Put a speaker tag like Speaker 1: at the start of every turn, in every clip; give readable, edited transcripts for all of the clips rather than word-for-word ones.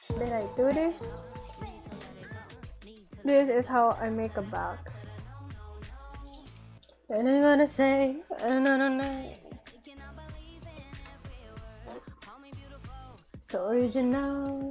Speaker 1: Did I do this? This is how I make a box. And I'm gonna say another night. So original.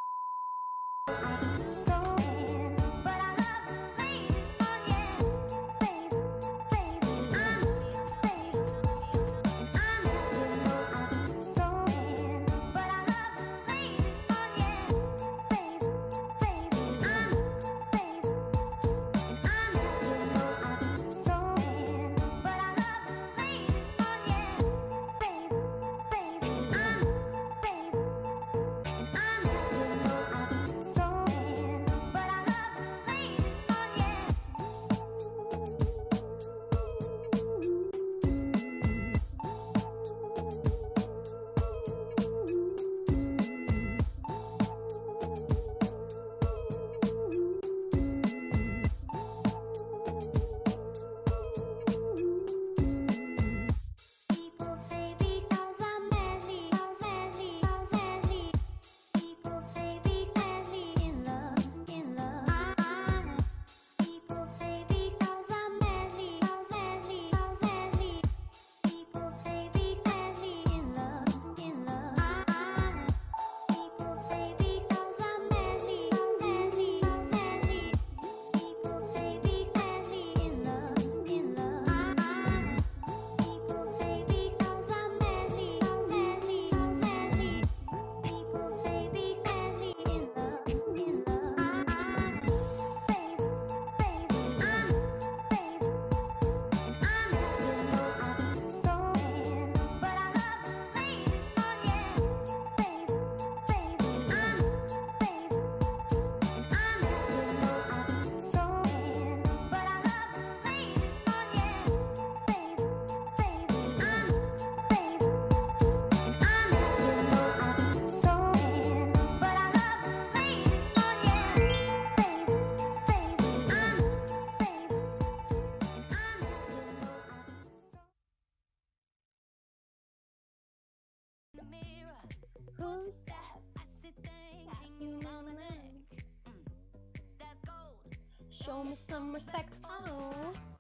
Speaker 2: Who's that? I see thing hanging on my neck. That's gold. Show me some respect. Oh.